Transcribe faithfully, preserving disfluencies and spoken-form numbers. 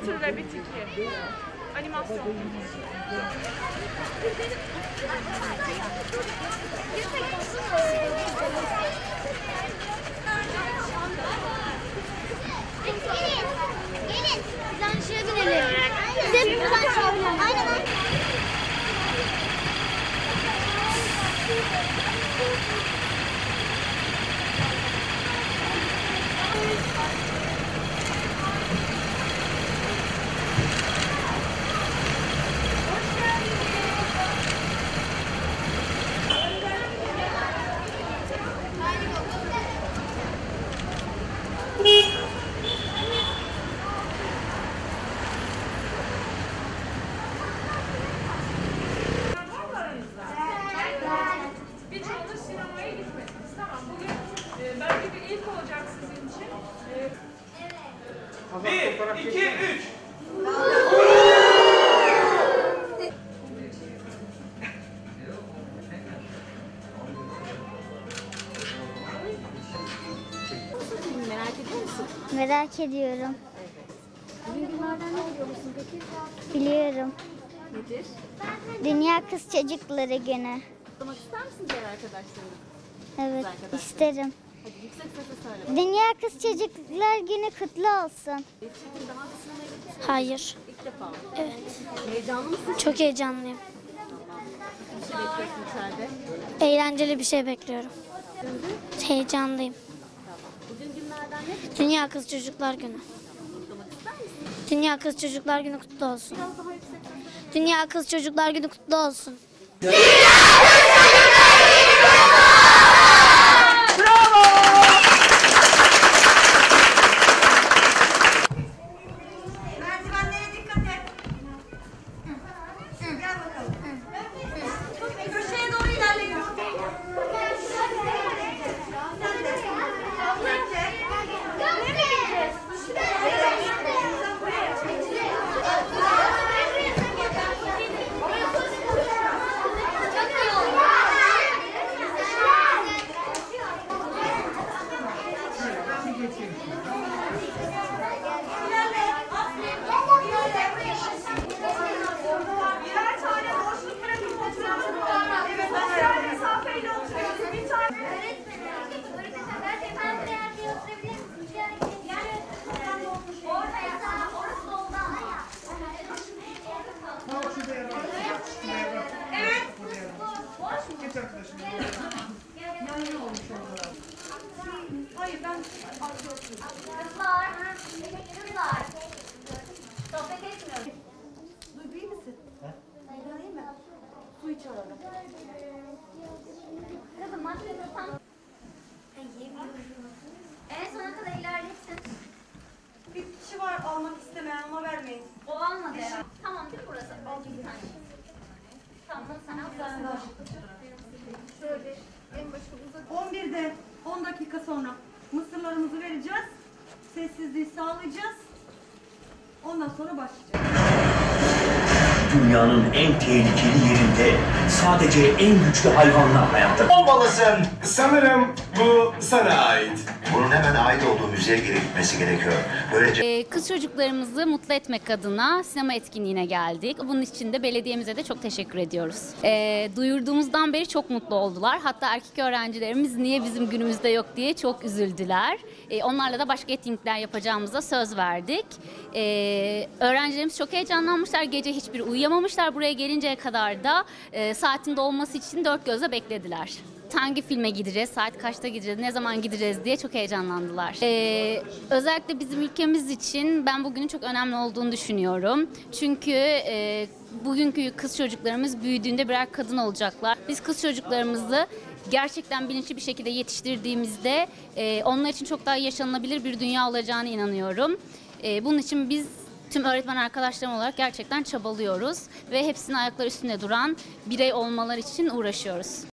Mr. Rabbit iki. Animasyon. Gelin, gelin. Buradan şuraya binelim. Gidelim buradan şuraya binelim. Aynen aynen. Birçoğunuz sinemaya gitmediniz. Tamam, bugün e, belki bir ilk olacak sizin için. E, Bir, iki, üç. Merak ediyor musun? Merak ediyorum. Bugün günlerden ne biliyor musun peki? Biliyorum. Nedir? Dünya Kız Çocukları Günü. Kutlamak ister misin diğer arkadaşlarına? Evet, arkadaşlar. isterim. Hadi yüksek sesle söyle. Dünya Kız Çocuklar Günü kutlu olsun. Çetin daha da sinemaya gittin mi? Hayır. İlk defa. Evet. Heyecanlı mısın? Çok heyecanlıyım. Bir şey bekliyorsun içeride. Eğlenceli bir şey bekliyorum. Heyecanlıyım. Bugün günlerden ne Dünya Kız Çocuklar Günü. kutlamak ister misin? Dünya Kız Çocuklar Günü kutlu olsun. Biraz daha yüksek sesle. Dünya Kız Çocuklar Günü kutlu olsun. Merdivenlere dikkat et. Gel bakalım. Köşeye doğru ilerleyin. Sen de. Bekle. birer tane boşluk bırakıp oturalım. Evet, sosyal mesafeyle oturuyoruz. Bir tane. Evet. Hayır ben Kızlar, kızlar. Sohbet etmiyoruz. Duygu iyi misin? Duygu iyi mi? Su iç arada. Kızım makinede tam... En sona kadar ilerletsin. Bir kişi var almak istemeyen ama vermeyin. O almadı ya. Tamam değil mi burası? Al bir tane. Tamam sen al. Şöyle en başımıza. on birde on dakika sonra mısırlarımızı vereceğiz. Sessizliği sağlayacağız. Ondan sonra başlayacağız. Dünyanın en tehlikeli yerinde sadece en güçlü hayvanlar hayatta. Olmalısın. Sanırım bu sana ait. Bunun hemen ait olduğu müzeye geri gitmesi gerekiyor. Böylece Ee, Kız çocuklarımızı mutlu etmek adına sinema etkinliğine geldik. Bunun için de belediyemize de çok teşekkür ediyoruz. Ee, duyurduğumuzdan beri çok mutlu oldular. Hatta erkek öğrencilerimiz niye bizim günümüzde yok diye çok üzüldüler. Ee, onlarla da başka etkinlikler yapacağımıza söz verdik. Ee, öğrencilerimiz çok heyecanlanmışlar. Gece hiçbir uyuyamamışlar. Buraya gelinceye kadar da e, saatin dolması için dört gözle beklediler. Hangi filme gideceğiz, saat kaçta gideceğiz, ne zaman gideceğiz diye çok heyecanlandılar. Ee, özellikle bizim ülkemiz için ben bugünün çok önemli olduğunu düşünüyorum. Çünkü e, bugünkü kız çocuklarımız büyüdüğünde birer kadın olacaklar. Biz kız çocuklarımızı gerçekten bilinçli bir şekilde yetiştirdiğimizde e, onlar için çok daha yaşanılabilir bir dünya olacağına inanıyorum. E, bunun için biz tüm öğretmen arkadaşlarım olarak gerçekten çabalıyoruz ve hepsinin ayakları üstünde duran birey olmaları için uğraşıyoruz.